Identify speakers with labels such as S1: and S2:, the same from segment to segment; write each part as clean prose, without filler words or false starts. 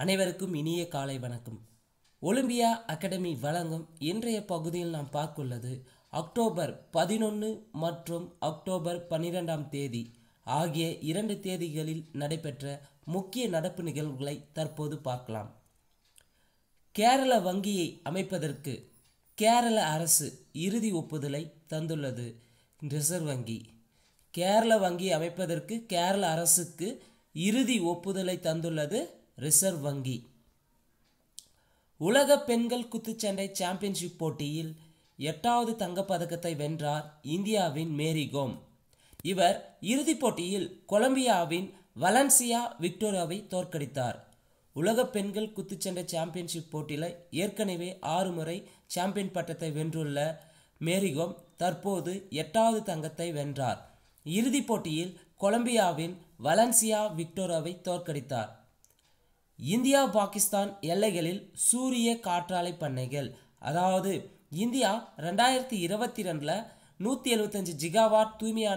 S1: அனைவருக்கும் இனிய காலை வணக்கம். ஒலிம்பியா அகாடமி வழங்கும் இன்றைய பகுதியில் நாம் பார்க்குள்ளது அக்டோபர் 11 மற்றும் அக்டோபர் 12ஆம் தேதி ஆகிய 2 தேதிகளில் நடைபெற்ற முக்கிய நடப்பு நிகழ்வுகளை தற்போது பார்க்கலாம். கேரள வங்கியை அமைப்பதற்கு கேரள அரசு இறுதி ஒப்புதலை தந்துள்ளது. ரிசர்வ் வங்கி கேரள வங்கி அமைப்பதற்கு கேரள அரசுக்கு இறுதி ஒப்புதலை தந்துள்ளது ரிசர்வ் வங்கி. உலக பெண்கள் குத்துச்சண்டை சாம்பியன்ஷிப் போட்டியில் 8வது தங்கப்பதக்கத்தை வென்றார் இந்தியாவின் மேரி கோம். இவர் இறுதிப் போட்டியில் கொலம்பியாவின் வலன்சியா விக்டோரியாவை தோற்கடித்தார். உலக பெண்கள் குத்துச்சண்டை சாம்பியன்ஷிப் போட்டியில் ஏற்கனவே 6 முறை சாம்பியன் பட்டத்தை வென்றுள்ள மேரி கோம் தற்போது 8வது தங்கத்தை வென்றார். இறுதிப் போட்டியில் கொலம்பியாவின் வலன்சியா விக்டோரியாவை தோற்கடித்தார். இந்தியா பாகிஸ்தான் எல்லைகளில் சூரிய காற்றாலை பண்ணைகள், அதாவது இந்தியா 2022 175 ஜிகாவாட்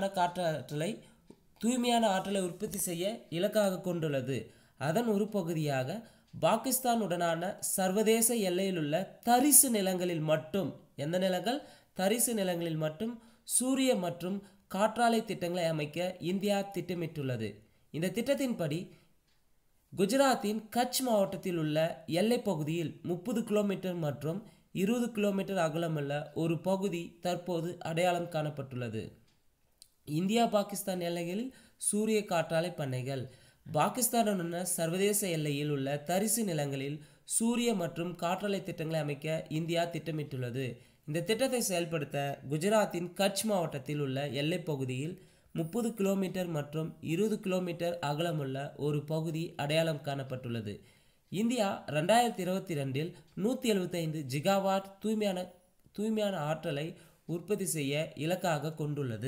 S1: தூய்மையான ஆற்றலை உற்பத்தி செய்ய இலக்காக கொண்டுள்ளது. அதன் ஒரு பகுதியாக பாகிஸ்தானுடனான சர்வதேச எல்லையில் உள்ள தரிசு நிலங்களில் மட்டும் தரிசு நிலங்களில் மட்டும் சூரிய மற்றும் காற்றாலை திட்டங்களை அமைக்க இந்தியா திட்டமிட்டுள்ளது. இந்த திட்டத்தின்படி குஜராத்தின் கட்ச் மாவட்டத்தில் உள்ள எல்லை பகுதியில் 30 கிலோமீட்டர் மற்றும் 20 கிலோமீட்டர் அகலமுள்ள ஒரு பகுதி தற்போது அடையாளம் காணப்பட்டுள்ளது. இந்தியா பாகிஸ்தான் எல்லைகளில் சூரிய காற்றாலை பண்ணைகள். பாகிஸ்தானுடன் சர்வதேச எல்லையில் உள்ள தரிசு நிலங்களில் சூரிய மற்றும் காற்றாலை திட்டங்களை அமைக்க இந்தியா திட்டமிட்டுள்ளது. இந்த திட்டத்தை செயல்படுத்த குஜராத்தின் கட்ச் மாவட்டத்தில் உள்ள எல்லை பகுதியில் 30 கிலோமீட்டர் மற்றும் 20 கிலோமீட்டர் அகலமுள்ள ஒரு பகுதி அடையாளம் காணப்பட்டுள்ளது. இந்தியா 2022 175 ஜிகாவாட் தூய்மையான ஆற்றலை உற்பத்தி செய்ய இலக்காக கொண்டுள்ளது.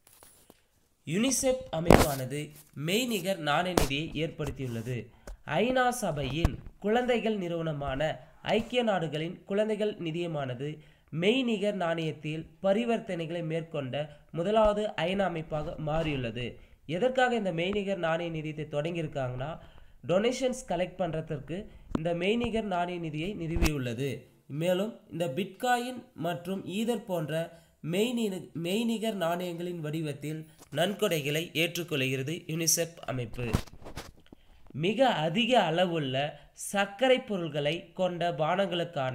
S1: யுனிசெஃப் அமைப்பானது மெய்நிகர் நாணய நிதியை ஏற்படுத்தியுள்ளது. ஐநா சபையின் குழந்தைகள் நிறுவனமான ஐக்கிய நாடுகளின் குழந்தைகள் நிதியமானது மெய்நிகர் நாணயத்தில் பரிவர்த்தனைகளை மேற்கொண்ட முதலாவது ஐநா அமைப்பாக மாறியுள்ளது. எதற்காக இந்த மெய்நிகர் நாணய நிதியத்தை தொடங்கியிருக்காங்கன்னா, டொனேஷன்ஸ் கலெக்ட் பண்ணுறதுக்கு இந்த மெய்நிகர் நாணய நிதியை நிறுவியுள்ளது. மேலும் இந்த பிட்காயின் மற்றும் ஈதர் போன்ற மெய்நிகர் நாணயங்களின் வடிவத்தில் நன்கொடைகளை ஏற்றுக்கொள்கிறது யுனிசெஃப் அமைப்பு. மிக அதிக அளவுள்ள சர்க்கரை பொருட்களை கொண்ட பானங்களுக்கான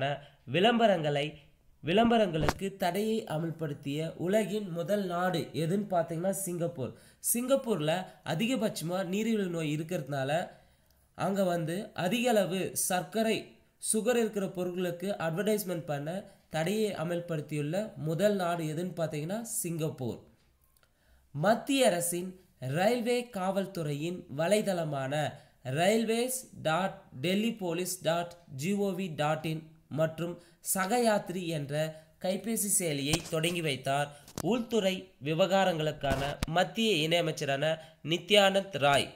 S1: விளம்பரங்களுக்கு தடையை அமல்படுத்திய உலகின் முதல் நாடு எதுன்னு பார்த்தீங்கன்னா சிங்கப்பூர். சிங்கப்பூரில் அதிகபட்சமாக நீரிழிவு நோய் இருக்கிறதுனால அங்கே அதிக அளவு சுகர் இருக்கிற பொருட்களுக்கு அட்வர்டைஸ்மெண்ட் பண்ண தடையை அமல்படுத்தியுள்ள முதல் நாடு எதுன்னு பார்த்தீங்கன்னா சிங்கப்பூர். மத்திய அரசின் ரயில்வே காவல்துறையின் வலைதளமான railways.delhipolice.gov.in மற்றும் சகயாத்ரி என்ற கைபேசி செயலியை தொடங்கி வைத்தார் உள்துறை விவகாரங்களுக்கான மத்திய இணையமைச்சரான நித்யானந்த் ராய்.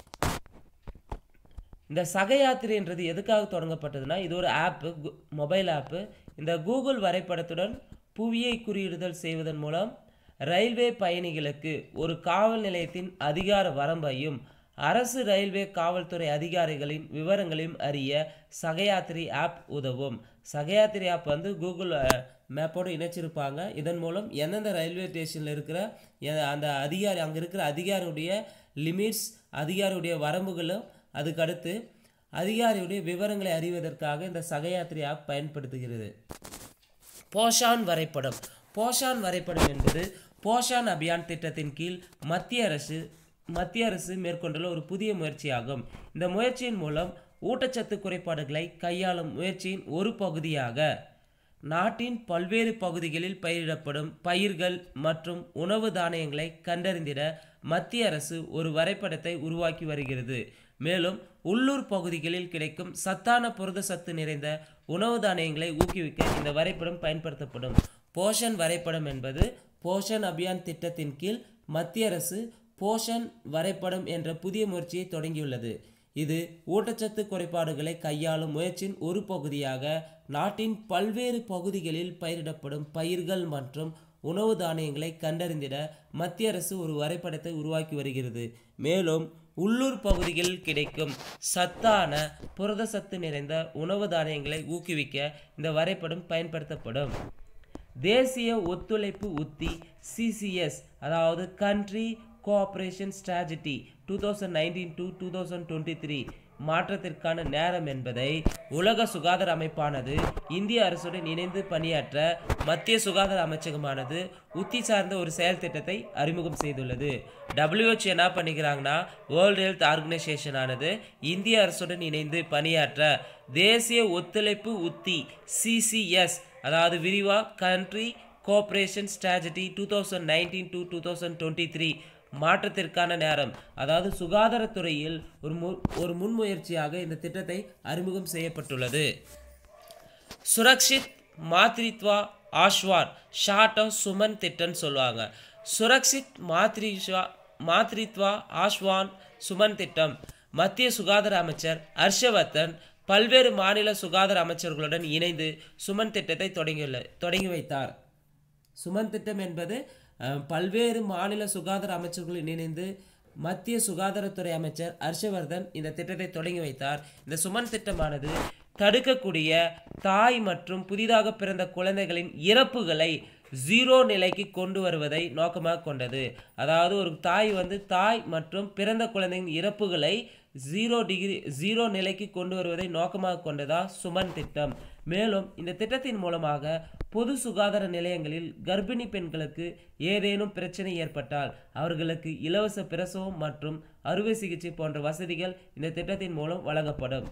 S1: இந்த சகயாத்ரி என்றது எதுக்காக தொடங்கப்பட்டதுன்னா, இது ஒரு ஆப்பு, மொபைல் ஆப்பு. இந்த கூகுள் வரைபடத்துடன் புவியை குறியிடுதல் செய்வதன் மூலம் ரயில்வே பயணிகளுக்கு ஒரு காவல் நிலையத்தின் அதிகார வரம்பையும் அரசு ரயில்வே காவல்துறை அதிகாரிகளின் விவரங்களையும் அறிய சகயாத்ரி ஆப் உதவும். சகயாத்ரி ஆப் கூகுள் மேப்போடு இணைச்சிருப்பாங்க. இதன் மூலம் எந்தெந்த ரயில்வே ஸ்டேஷனில் இருக்கிற அந்த அங்கே இருக்கிற அதிகாரியுடைய லிமிட்ஸ், அதிகாரியுடைய வரம்புகளும், அதுக்கடுத்து அதிகாரியுடைய விவரங்களை அறிவதற்காக இந்த சகயாத்ரி ஆப் பயன்படுத்துகிறது. போஷான் வரைபடம் என்பது போஷான் அபியான் திட்டத்தின் கீழ் மத்திய அரசு மேற்கொண்டுள்ள ஒரு புதிய முயற்சியாகும். இந்த முயற்சியின் மூலம் ஊட்டச்சத்து குறைபாடுகளை கையாளும் முயற்சியின் ஒரு பகுதியாக நாட்டின் பல்வேறு பகுதிகளில் பயிரிடப்படும் பயிர்கள் மற்றும் உணவு தானியங்களை கண்டறிந்திட மத்திய அரசு ஒரு வரைபடத்தை உருவாக்கி வருகிறது. மேலும் உள்ளூர் பகுதிகளில் கிடைக்கும் சத்தான புரதச்சத்து நிறைந்த உணவு தானியங்களை ஊக்குவிக்க இந்த வரைபடம் பயன்படுத்தப்படும். போஷன் வரைபடம் என்பது போஷன் அபியான் திட்டத்தின் கீழ் மத்திய அரசு போஷன் வரைபடம் என்ற புதிய முயற்சியை தொடங்கியுள்ளது. இது ஊட்டச்சத்து குறைபாடுகளை கையாளும் முயற்சியின் ஒரு பகுதியாக நாட்டின் பல்வேறு பகுதிகளில் பயிரிடப்படும் பயிர்கள் மற்றும் உணவு தானியங்களை கண்டறிந்திட மத்திய அரசு ஒரு வரைபடத்தை உருவாக்கி வருகிறது. மேலும் உள்ளூர் பகுதிகளில் கிடைக்கும் சத்தான புரத சத்து நிறைந்த உணவு தானியங்களை ஊக்குவிக்க இந்த வரைபடம் பயன்படுத்தப்படும். தேசிய ஒத்துழைப்பு உத்தி CCS, அதாவது கண்ட்ரி கோஆபரேஷன் ஸ்ட்ராட்டஜி 2019 to 2023 மாற்றத்திற்கான நேரம் என்பதை உலக சுகாதார அமைப்பானது இந்திய அரசுடன் இணைந்து பணியாற்ற மத்திய சுகாதார அமைச்சகமானது உத்தி சார்ந்த ஒரு செயல் திட்டத்தை அறிமுகம் செய்துள்ளது. WHO என்ன பண்ணிக்கிறாங்கன்னா, வேர்ல்டு ஹெல்த் ஆர்கனைசேஷன் ஆனது இந்திய அரசுடன் இணைந்து பணியாற்ற தேசிய ஒத்துழைப்பு உத்தி CCS, அதாவது விரிவா கண்ட்ரி கோஆபரேஷன் ஸ்ட்ராட்டஜி 2019 to 2023 மாற்றத்திற்கான நேரம், அதாவது சுகாதாரத்துறையில் ஒரு முன்முயற்சியாக இந்த திட்டத்தை அறிமுகம் செய்யப்பட்டுள்ளது. சுரக்ஷித் மாத்ரித்வா ஆஷ்வான், ஷார்ட் சுமன் திட்டம் சொல்லுவாங்க. சுரக்ஷித் மாத்ரித்வா ஆஷ்வான் சுமன் திட்டம் மத்திய சுகாதார அமைச்சர் ஹர்ஷவர்தன் பல்வேறு மாநில சுகாதார அமைச்சர்களுடன் இணைந்து சுமன் திட்டத்தை தொடங்கி வைத்தார். சுமன் திட்டம் என்பது பல்வேறு மாநில சுகாதார அமைச்சர்களுடன் இணைந்து மத்திய சுகாதாரத்துறை அமைச்சர் ஹர்ஷவர்தன் இந்த திட்டத்தை தொடங்கி வைத்தார். இந்த சுமன் திட்டமானது தடுக்கக்கூடிய தாய் மற்றும் புதிதாக பிறந்த குழந்தைகளின் இறப்புகளை 0 நிலைக்கு கொண்டு வருவதை நோக்கமாக கொண்டது. அதாவது ஒரு தாய் மற்றும் பிறந்த குழந்தையின் இறப்புகளை 0 நிலைக்கு கொண்டு வருவதை நோக்கமாக கொண்டதா சுமன் திட்டம். மேலும் இந்த திட்டத்தின் மூலமாக பொது சுகாதார நிலையங்களில் கர்ப்பிணி பெண்களுக்கு ஏதேனும் பிரச்சனை ஏற்பட்டால் அவர்களுக்கு இலவச பிரசவம் மற்றும் அறுவை சிகிச்சை போன்ற வசதிகள் இந்த திட்டத்தின் மூலம் வழங்கப்படும்.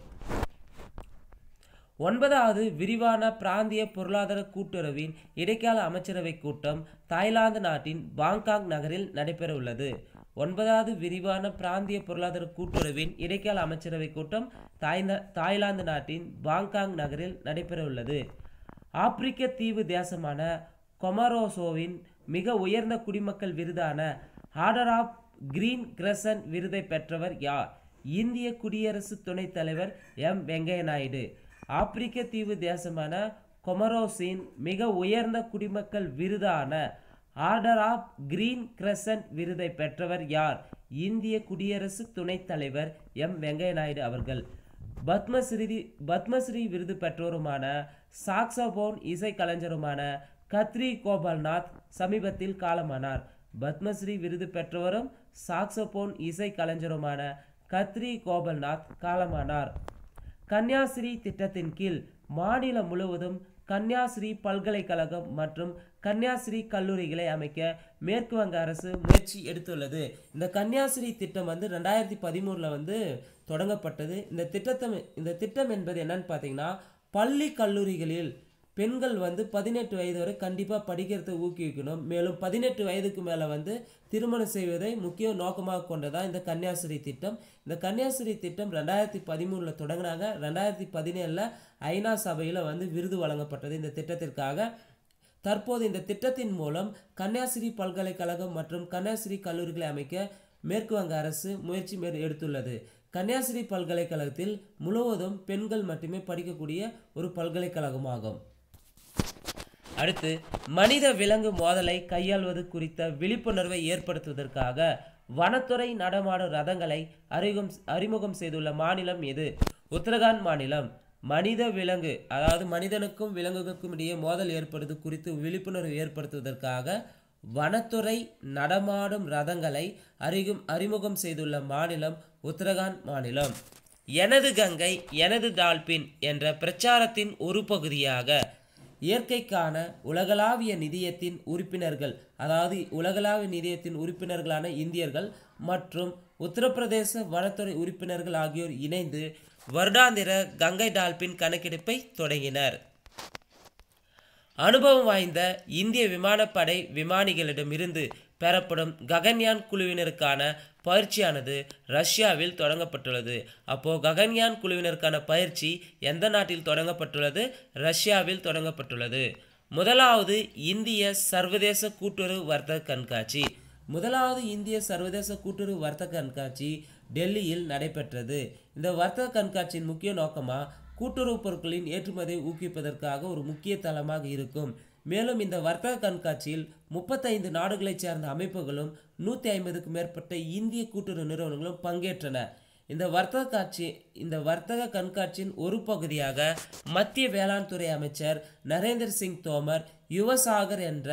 S1: 9வது விரிவான பிராந்திய பொருளாதார கூட்டுறவின் இடைக்கால அமைச்சரவை கூட்டம் தாய்லாந்து நாட்டின் பாங்காக் நகரில் நடைபெற உள்ளது. 9வது விரிவான பிராந்திய பொருளாதார கூட்டுறவின் இடைக்கால அமைச்சரவை கூட்டம் தாய்லாந்து நாட்டின் பாங்காக் நகரில் நடைபெற உள்ளது. ஆப்பிரிக்க தீவு தேசமான கொமரோசோவின் மிக உயர்ந்த குடிமக்கள் விருதான ஆர்டர் ஆஃப் கிரீன் கிரசன்ட் விருதை பெற்றவர் யார்? இந்திய குடியரசு துணைத் தலைவர் வெங்கையா நாயுடு. ஆப்பிரிக்க தீவு தேசமான கொமரோஸின் மிக உயர்ந்த குடிமக்கள் விருதான ஆர்டர் ஆஃப் கிரீன் கிரசன்ட் விருதை பெற்றவர் யார்? இந்திய குடியரசு துணைத் தலைவர் வெங்கையா நாயுடு அவர்கள். பத்மஸ்ரீ விருது பெற்றோருமான சாக்ஸபோன் இசை கலைஞருமான கத்ரி கோபால்நாத் சமீபத்தில் காலமானார். பத்மஸ்ரீ விருது பெற்றவரும் சாக்ஸபோன் இசை கலைஞருமான கத்ரி கோபால்நாத் காலமானார். கன்னியாஸ்ரீ திட்டத்தின் கீழ் மாநிலம் முழுவதும் கன்னியாஸ்ரீ பல்கலைக்கழகம் மற்றும் கன்னியாஸ்ரீ கல்லூரிகளை அமைக்க மேற்கு வங்க அரசு முயற்சி எடுத்துள்ளது. இந்த கன்னியாஸ்ரீ திட்டம் 2013 தொடங்கப்பட்டது. இந்த திட்டம் என்பது என்னன்னு பார்த்தீங்கன்னா, பள்ளி கல்லூரிகளில் பெண்கள் 18 வயது வரை கண்டிப்பாக படிக்கிறதை ஊக்குவிக்கணும். மேலும் 18 வயதுக்கு மேலே திருமணம் செய்வதை முக்கிய நோக்கமாக கொண்டதான் இந்த கன்னியாஸ்ரீ திட்டம். இந்த கன்னியாஸ்ரீ திட்டம் 2013 தொடங்கினாங்க. 2017 ஐநா சபையில் விருது வழங்கப்பட்டது இந்த திட்டத்திற்காக. தற்போது இந்த திட்டத்தின் மூலம் கன்னியாஸ்ரீ பல்கலைக்கழகம் மற்றும் கன்னியாஸ்ரீ கல்லூரிகளை அமைக்க மேற்கு வங்க அரசு முயற்சி எடுத்துள்ளது. கன்னியாஸ்ரீ பல்கலைக்கழகத்தில் முழுவதும் பெண்கள் மட்டுமே படிக்கக்கூடிய ஒரு பல்கலைக்கழகமாகும். அடுத்து, மனித விலங்கு மோதலை கையாள்வது குறித்த விழிப்புணர்வை ஏற்படுத்துவதற்காக வனத்துறை நடமாடும் ரதங்களை அறிமுகம் செய்துள்ள மாநிலம் எது? உத்தரகாண்ட் மாநிலம். மனித விலங்கு, அதாவது மனிதனுக்கும் விலங்குகளுக்கும் இடையே மோதல் ஏற்படுவது குறித்து விழிப்புணர்வு ஏற்படுத்துவதற்காக வனத்துறை நடமாடும் ரதங்களை அறிமுகம் செய்துள்ள மாநிலம் உத்தரகாண்ட் மாநிலம். எனது கங்கை எனது டால்பின் என்ற பிரச்சாரத்தின் ஒரு பகுதியாக இயற்கைக்கான உலகளாவிய நிதியத்தின் உறுப்பினர்கள், அதாவது உலகளாவிய நிதியத்தின் உறுப்பினர்களான இந்தியர்கள் மற்றும் உத்தரப்பிரதேச வனத்துறை உறுப்பினர்கள் ஆகியோர் இணைந்து வருடாந்திர கங்கை டால்பின் கணக்கெடுப்பை தொடங்கினர். அனுபவம் வாய்ந்த இந்திய விமானப்படை விமானிகளிடமிருந்து பெறப்படும் ககன்யான் குழுவினருக்கான பயிற்சியானது ரஷ்யாவில் தொடங்கப்பட்டுள்ளது. அப்போது ககன்யான் குழுவினருக்கான பயிற்சி எந்த நாட்டில் தொடங்கப்பட்டுள்ளது? ரஷ்யாவில் தொடங்கப்பட்டுள்ளது. முதலாவது இந்திய சர்வதேச கூட்டுறவு வர்த்தக கண்காட்சி. முதலாவது இந்திய சர்வதேச கூட்டுறவு வர்த்தக கண்காட்சி டெல்லியில் நடைபெற்றது. இந்த வர்த்தக கண்காட்சியின் முக்கிய நோக்கமாக கூட்டுறவு பொருட்களின் ஏற்றுமதியை ஊக்குவிப்பதற்காக ஒரு முக்கிய தளமாக இருக்கும். மேலும் இந்த வர்த்தக கண்காட்சியில் 35 நாடுகளைச் சேர்ந்த அமைப்புகளும் 150க்கும் மேற்பட்ட இந்திய கூட்டுறவு நிறுவனங்களும் பங்கேற்றன. இந்த வர்த்தக கண்காட்சியின் ஒரு பகுதியாக மத்திய வேளாண் துறை அமைச்சர் நரேந்திர சிங் தோமர் யுவசாகர் என்ற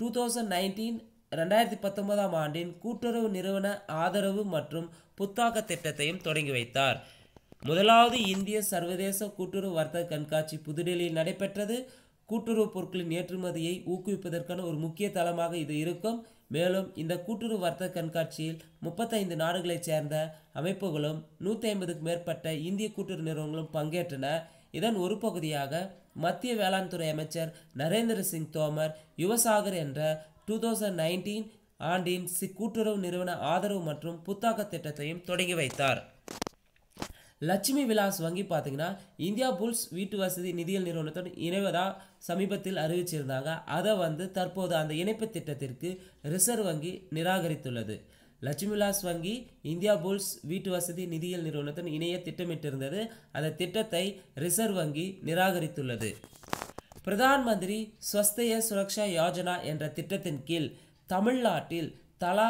S1: 2019 ஆண்டின் கூட்டுறவு நிறுவன ஆதரவு மற்றும் புத்தாக்க திட்டத்தையும் தொடங்கி வைத்தார். முதலாவது இந்திய சர்வதேச கூட்டுறவு வர்த்தக கண்காட்சி புதுடெல்லியில் நடைபெற்றது. கூட்டுறவு பொருட்களின் ஏற்றுமதியை ஊக்குவிப்பதற்கான ஒரு முக்கிய தளமாக இது இருக்கும். மேலும் இந்த கூட்டுறவு வர்த்தக கண்காட்சியில் 35 நாடுகளைச் சேர்ந்த அமைப்புகளும் 150க்கும் மேற்பட்ட இந்திய கூட்டுறவு நிறுவனங்களும் பங்கேற்றன. இதன் ஒரு பகுதியாக மத்திய வேளாண் துறை அமைச்சர் நரேந்திர சிங் தோமர் யுவசாகர் என்ற 2019 ஆண்டின் கூட்டுறவு நிறுவன ஆதரவு மற்றும் புத்தாக்க திட்டத்தையும் தொடங்கி வைத்தார். லட்சுமி விலாஸ் வங்கி பார்த்தீங்கன்னா இந்தியா புல்ஸ் வீட்டு வசதி நிதியியல் நிறுவனத்துடன் இணைவதா சமீபத்தில் அறிவிச்சிருந்தாங்க. அதை தற்போது அந்த இணைப்பு திட்டத்திற்கு ரிசர்வ் வங்கி நிராகரித்துள்ளது. லட்சுமி விலாஸ் வங்கி இந்தியா புல்ஸ் வீட்டு வசதி நிதியியல் நிறுவனத்துடன் இணைய திட்டமிட்டிருந்தது. அந்த திட்டத்தை ரிசர்வ் வங்கி நிராகரித்துள்ளது. பிரதான் மந்திரி ஸ்வஸ்தய சுரக்ஷா யோஜனா என்ற திட்டத்தின் கீழ் தமிழ்நாட்டில் தலா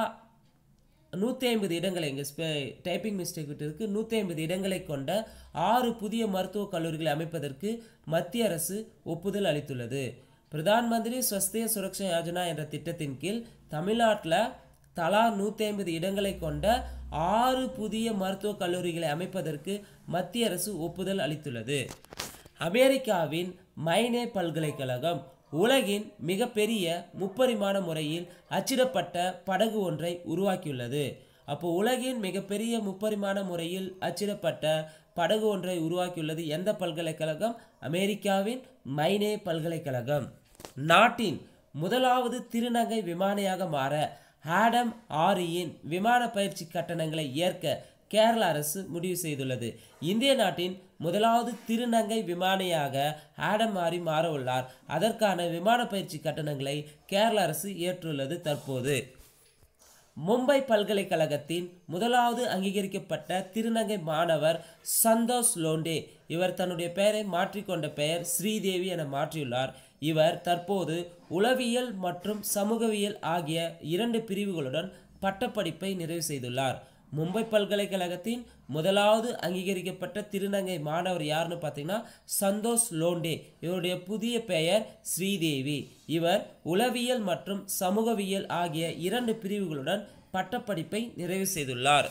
S1: 150 இடங்களை, இங்கே டைப்பிங் மிஸ்டேக் விட்டு 150 இடங்களை கொண்ட 6 புதிய மருத்துவக் கல்லூரிகளை அமைப்பதற்கு மத்திய அரசு ஒப்புதல் அளித்துள்ளது. பிரதான் மந்திரி ஸ்வஸ்தய சுரக்ஷா யோஜனா என்ற திட்டத்தின் கீழ் தமிழ்நாட்டில் தலா 150 இடங்களை கொண்ட 6 புதிய மருத்துவக் கல்லூரிகளை அமைப்பதற்கு மத்திய அரசு ஒப்புதல் அளித்துள்ளது. அமெரிக்காவின் மைனே பல்கலைக்கழகம் உலகின் மிகப்பெரிய முப்பரிமாண முறையில் அச்சிடப்பட்ட படகு ஒன்றை உருவாக்கியுள்ளது. உலகின் மிகப்பெரிய முப்பரிமாண முறையில் அச்சிடப்பட்ட படகு ஒன்றை உருவாக்கியுள்ளது எந்த பல்கலைக்கழகம்? அமெரிக்காவின் மைனே பல்கலைக்கழகம். நாட்டின் முதலாவது திருநங்கை விமானியாக மாற ஆடம் ஆரியின் விமான பயிற்சி கட்டணங்களை ஏற்க கேரள அரசு முடிவு செய்துள்ளது. இந்திய நாட்டின் முதலாவது திருநங்கை விமானியாக ஆடம் ஆரி மாற உள்ளார். அதற்கான விமான பயிற்சி கட்டணங்களை கேரள அரசு ஏற்றுள்ளது. தற்போது மும்பை பல்கலைக்கழகத்தின் முதலாவது அங்கீகரிக்கப்பட்ட திருநங்கை மாணவர் சந்தோஷ் லோண்டே. இவர் தன்னுடைய பெயரை மாற்றிக்கொண்ட பெயர் ஸ்ரீதேவி என மாற்றியுள்ளார். இவர் தற்போது உளவியல் மற்றும் சமூகவியல் ஆகிய 2 பிரிவுகளுடன் பட்டப்படிப்பை நிறைவு செய்துள்ளார். மும்பை பல்கலைக்கழகத்தின் முதலாவது அங்கீகரிக்கப்பட்ட திருநங்கை மாணவர் யாருன்னு பார்த்தீங்கன்னா சந்தோஷ் லோண்டே. இவருடைய புதிய பெயர் ஸ்ரீதேவி. இவர் உளவியல் மற்றும் சமூகவியல் ஆகிய 2 பிரிவுகளுடன் பட்டப்படிப்பை நிறைவு செய்துள்ளார்.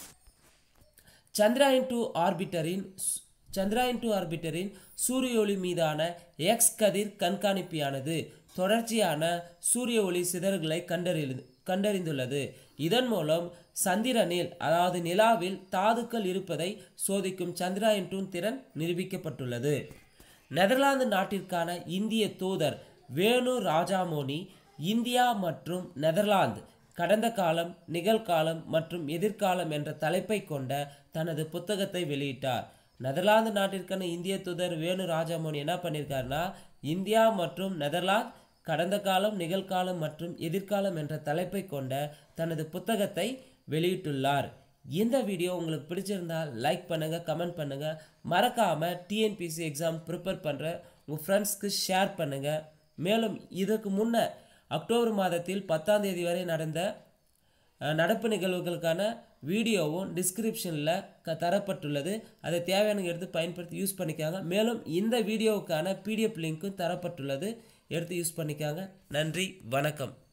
S1: சந்திராயன்-2 ஆர்பிட்டரின் சூரிய ஒளி மீதான எக்ஸ் கதிர் கண்காணிப்பியானது தொடர்ச்சியான சூரிய ஒளி சிதறல்களை கண்டறிந்துள்ளது. இதன் மூலம் சந்திரனில் அதாவது நிலாவில் தாதுக்கள் இருப்பதை சோதிக்கும் சந்திராயன்-2 திறன் நிரூபிக்கப்பட்டுள்ளது. நெதர்லாந்து நாட்டிற்கான இந்திய தூதர் வேணு ராஜாமோனி இந்தியா மற்றும் நெதர்லாந்து கடந்த காலம், நிகழ்காலம் மற்றும் எதிர்காலம் என்ற தலைப்பை கொண்ட தனது புத்தகத்தை வெளியிட்டார். நெதர்லாந்து நாட்டிற்கான இந்திய தூதர் வேணு ராஜாமோனி என்ன பண்ணியிருக்காருன்னா இந்தியா மற்றும் நெதர்லாந்து கடந்த காலம், நிகழ்காலம் மற்றும் எதிர்காலம் என்ற தலைப்பை கொண்ட தனது புத்தகத்தை வெளியிட்டுள்ளார். இந்த வீடியோ உங்களுக்கு பிடிச்சிருந்தால் லைக் பண்ணுங்க, கமெண்ட் பண்ணுங்க. மறக்காம டிஎன்பிஎஸ்சி எக்ஸாம் ப்ரிப்பேர் பண்ற உங்க ஃப்ரெண்ட்ஸ்க்கு ஷேர் பண்ணுங்க. மேலும் இதற்கு முன்ன அக்டோபர் மாதத்தில் 10ஆம் தேதி வரை நடந்த நடப்பு நிகழ்வுகளுக்கான வீடியோவும் டிஸ்கிரிப்ஷனில் தரப்பட்டுள்ளது. அதை தேவையான எடுத்து பயன்படுத்தி யூஸ் பண்ணிக்காங்க. மேலும் இந்த வீடியோவுக்கான பிடிஎஃப் லிங்க்கும் தரப்பட்டுள்ளது. எடுத்து யூஸ் பண்ணிக்காங்க. நன்றி, வணக்கம்.